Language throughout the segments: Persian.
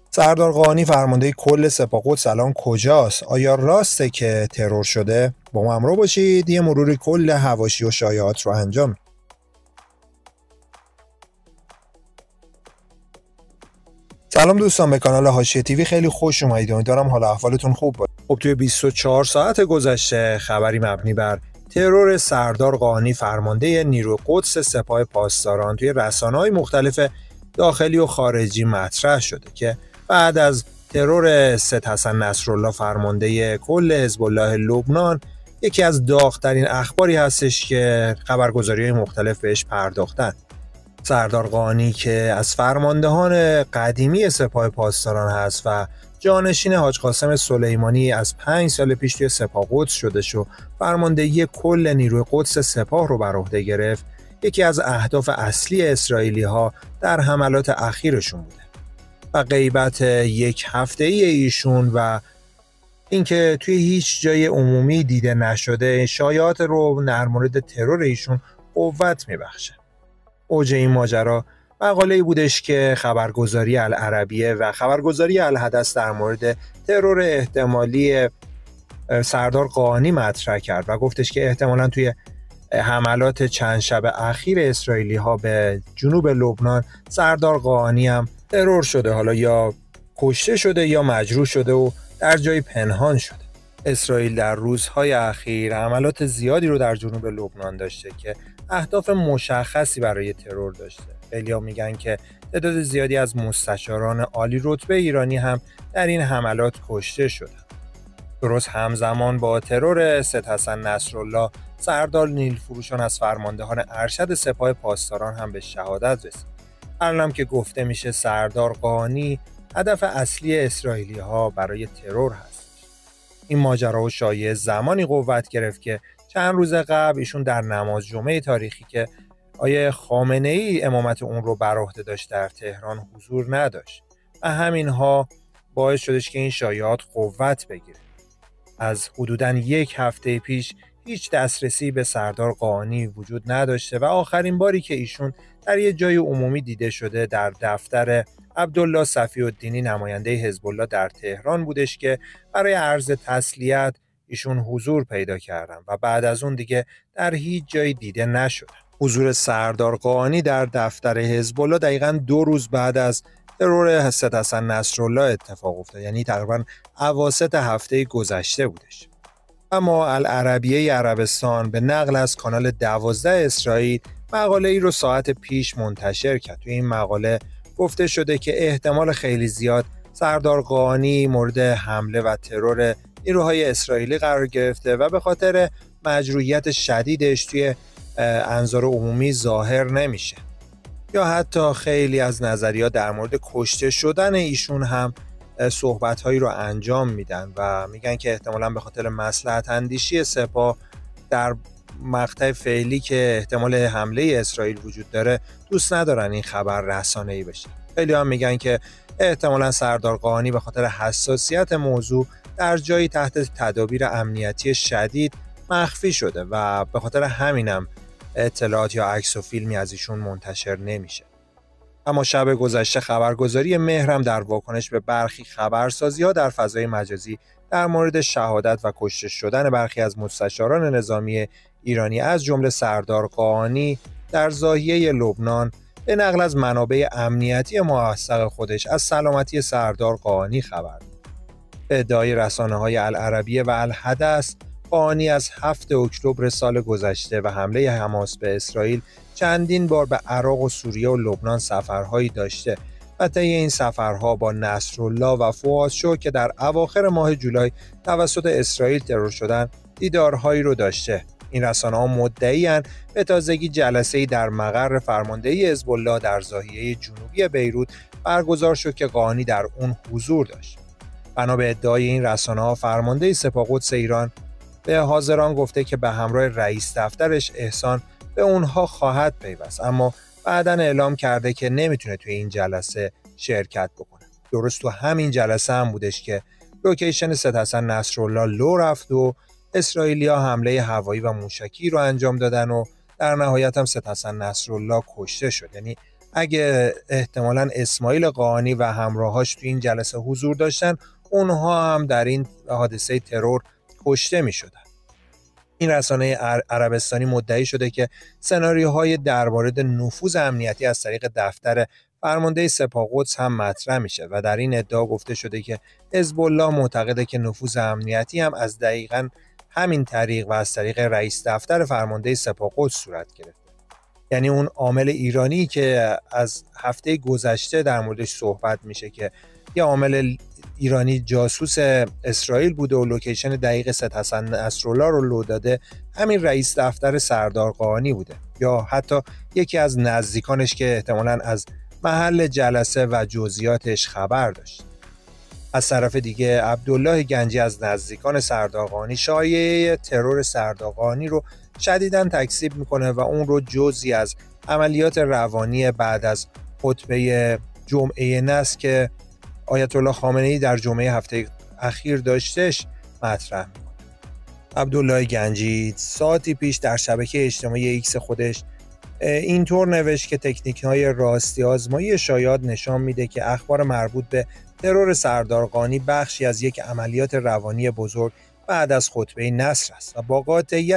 سردار قائانی فرمانده کل سپاه قدس الان کجاست؟ آیا راسته که ترور شده؟ با ما همراه باشید یه مروری کل حواشی و شایعات رو انجام. سلام دوستان، به کانال حاشیه تیوی خیلی خوش اومدید. امیدوارم حال احوالتون خوب باشه. خب توی 24 ساعت گذشته خبری مبنی بر ترور سردار قائانی فرمانده نیروی قدس سپاه پاسداران توی رسانه‌های مختلف داخلی و خارجی مطرح شده که بعد از ترور سید حسن نصرالله فرمانده کل حزب الله لبنان یکی از داغ‌ترین اخباری هستش که خبرگزاری‌های مختلف بهش پرداختن. سردار قائانی که از فرماندهان قدیمی سپاه پاسداران هست و جانشین حاج قاسم سلیمانی از 5 سال پیش توی سپاه قدس شده و فرماندهی کل نیروی قدس سپاه رو بر عهده گرفت، یکی از اهداف اصلی اسرائیلی ها در حملات اخیرشون بوده و غیبت یک هفته‌ای ایشون و اینکه توی هیچ جای عمومی دیده نشده شایعات رو در مورد ترور ایشون قوت میبخشه. اوج این ماجرا مقاله‌ای بودش که خبرگزاری العربیه و خبرگزاری الحدث در مورد ترور احتمالی سردار قائانی مطرح کرد و گفتش که احتمالاً توی حملات چند شب اخیر اسرائیلی ها به جنوب لبنان سردار قائانی هم ترور شده، حالا یا کشته شده یا مجروح شده و در جای پنهان شده. اسرائیل در روزهای اخیر حملات زیادی رو در جنوب لبنان داشته که اهداف مشخصی برای ترور داشته. خیلی‌ها میگن که تعداد زیادی از مستشاران عالی رتبه ایرانی هم در این حملات کشته شدند. درست همزمان با ترور سید حسن نصرالله، سردار نیلفروشان از فرماندهان ارشد سپاه پاسداران هم به شهادت رسید. الانم که گفته میشه سردار قائانی هدف اصلی اسرائیلی ها برای ترور هست. این ماجرا و شایعه زمانی قوت گرفت که چند روز قبل ایشون در نماز جمعه تاریخی که آیه خامنه‌ای امامت اون رو بر عهده داشت در تهران حضور نداشت و همینها باعث شدش که این شایعات قوت بگیره. از حدوداً یک هفته پیش هیچ دسترسی به سردار قائانی وجود نداشته و آخرین باری که ایشون در یک جای عمومی دیده شده در دفتر عبدالله صفی‌الدینی نماینده حزب الله در تهران بودش که برای عرض تسلیت ایشون حضور پیدا کردن و بعد از اون دیگه در هیچ جایی دیده نشد. حضور سردار قائانی در دفتر حزب الله دقیقاً 2 روز بعد از ترور سید حسن نصرالله اتفاق افتاد، یعنی تقریباً اواسط هفته گذشته بودش. اما العربیه عربستان به نقل از کانال 12 اسرائیل مقاله ای رو ساعت پیش منتشر کرد. توی این مقاله گفته شده که احتمال خیلی زیاد سردار قائانی مورد حمله و ترور نیروهای اسرائیلی قرار گرفته و به خاطر مجروحیت شدیدش توی انظار عمومی ظاهر نمیشه. یا حتی خیلی از نظریات در مورد کشته شدن ایشون هم صحبت‌هایی رو انجام میدن و میگن که احتمالاً به خاطر مصلحت اندیشی سپاه در مقطع فعلی که احتمال حمله اسرائیل وجود داره دوست ندارن این خبر رسانه‌ای بشه. خیلی هم میگن که احتمالاً سردار قائانی به خاطر حساسیت موضوع در جایی تحت تدابیر امنیتی شدید مخفی شده و به خاطر همینم اطلاعات یا عکس و فیلمی از ایشون منتشر نمیشه. اما شب گذشته خبرگزاری مهر هم در واکنش به برخی خبرسازی‌ها در فضای مجازی در مورد شهادت و کشته شدن برخی از مستشاران نظامی ایرانی از جمله سردار قائانی در ضاحیه لبنان به نقل از منابع امنیتی موثق خودش از سلامتی سردار قائانی خبر داد. به ادعای رسانه‌های العربیه و الحدث، قائانی از 7 اکتبر سال گذشته و حمله حماس به اسرائیل چندین بار به عراق و سوریه و لبنان سفرهایی داشته و طی این سفرها با نصرالله و فؤاد شکر که در اواخر ماه جولای توسط اسرائیل ترور شدند دیدارهایی رو داشته. این رسانه‌ها مدعی‌اند به تازگی جلسه‌ای در مقر فرماندهی حزب الله در ضاحیه جنوبی بیروت برگزار شد که قائانی در اون حضور داشت. بنا به ادعای این رسانه‌ها فرمانده سپاه قدس ایران به حاضران گفته که به همراه رئیس دفترش احسان به اونها خواهد پیوست، اما بعداً اعلام کرده که نمیتونه توی این جلسه شرکت بکنه. درست تو همین جلسه هم بودش که لوکیشن سید حسن نصرالله لو رفت و اسرائیلیا حمله هوایی و موشکی رو انجام دادن و در نهایت هم سید حسن نصرالله کشته شد. یعنی اگه احتمالاً اسماعیل قاآنی و همراهاش تو این جلسه حضور داشتن، اونها هم در این حادثه ترور کشته می شدن. این رسانه عربستانی مدعی شده که سناریوهای در مورد نفوذ امنیتی از طریق دفتر فرمانده سپاه قدس هم مطرح میشه و در این ادعا گفته شده که حزب الله معتقده که نفوذ امنیتی هم از دقیقاً همین طریق و از طریق رئیس دفتر فرمانده سپاه قدس صورت گرفته. یعنی اون عامل ایرانی که از هفته گذشته در موردش صحبت میشه که یه عامل ایرانی جاسوس اسرائیل بوده و لوکیشن دقیق سید حسن نصرالله رو لو داده، همین رئیس دفتر سردار قاآنی بوده، یا حتی یکی از نزدیکانش که احتمالاً از محل جلسه و جزئیاتش خبر داشت. از طرف دیگه عبدالله گنجی از نزدیکان سردار قاآنی شایعه ترور سردار قاآنی رو شدیداً تکذیب میکنه و اون رو جزئی از عملیات روانی بعد از خطبه جمعه نصر که آیت الله خامنه‌ای در جمعه هفته اخیر داشتش مطرح میکنه. عبدالله گنجی ساعتی پیش در شبکه اجتماعی ایکس خودش اینطور نوشت که تکنیک‌های راستی آزمایی شایعات نشان میده که اخبار مربوط به ترور سردار قاآنی بخشی از یک عملیات روانی بزرگ بعد از خطبه نصر است و با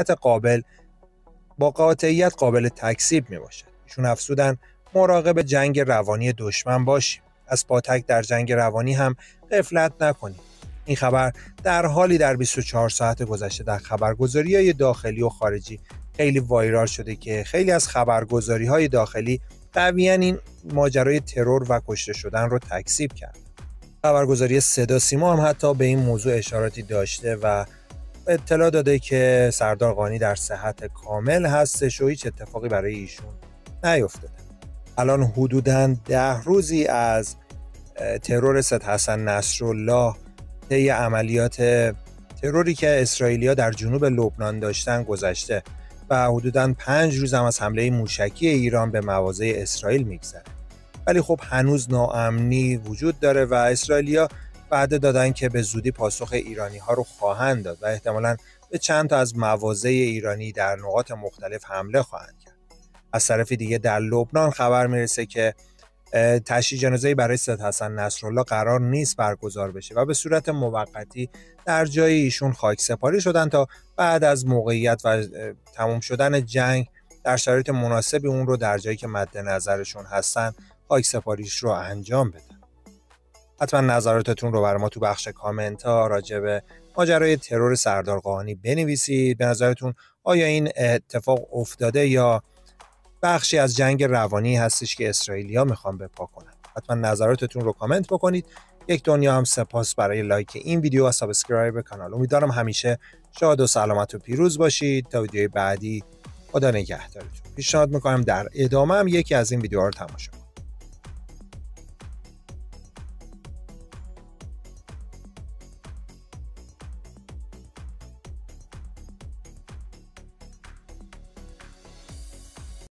قاطعیت قابل تکذیب میباشد. ایشون افزودن مراقب جنگ روانی دشمن باشیم. از پاتک در جنگ روانی هم غفلت نکنیم. این خبر در حالی در 24 ساعت گذشته در خبرگزاری‌های داخلی و خارجی خیلی وایرال شده که خیلی از خبرگزاری‌های داخلی قویاً این ماجرای ترور و کشته شدن رو تکذیب کرد. خبرگزاری صدا سیما هم حتی به این موضوع اشاراتی داشته و اطلاع داده که سردار قاآنی در صحت کامل هستش و هیچ اتفاقی برای ایشون نیفتاده. الان حدوداً 10 روزی از ترور سید حسن نصرالله طی عملیات تروری که اسرائیلی‌ها در جنوب لبنان داشتن گذشته و حدوداً 5 روز هم از حمله موشکی ایران به مواضع اسرائیل میگذره. ولی خب هنوز ناامنی وجود داره و اسرائیلی‌ها وعده دادن که به زودی پاسخ ایرانی‌ها رو خواهند داد و احتمالاً به چند تا از مواضع ایرانی در نقاط مختلف حمله خواهند کرد. از طرف دیگه در لبنان خبر میرسه که تشییع جنازه‌ای برای سید حسن نصرالله قرار نیست برگزار بشه و به صورت موقتی در جای ایشون خاک سپاری شدن تا بعد از موقعیت و تمام شدن جنگ در شرایط مناسبی اون رو در جایی که مد نظرشون هستن خاک سپاریش رو انجام بدن. حتما نظراتتون رو برای ما تو بخش کامنت ها راجع به ماجرای ترور سردار قاآنی بنویسید. به نظرتون آیا این اتفاق افتاده یا بخشی از جنگ روانی هستش که اسرائیلی‌ها میخوان بپا کنن؟ حتما نظراتتون رو کامنت بکنید. یک دنیا هم سپاس برای لایک این ویدیو و سابسکرایب کانال. امیدوارم همیشه شاد و سلامت و پیروز باشید. تا ویدیوی بعدی خدا نگهدارتون. پیشنهاد میکنم در ادامه هم یکی از این ویدیوها رو تماشا کنید.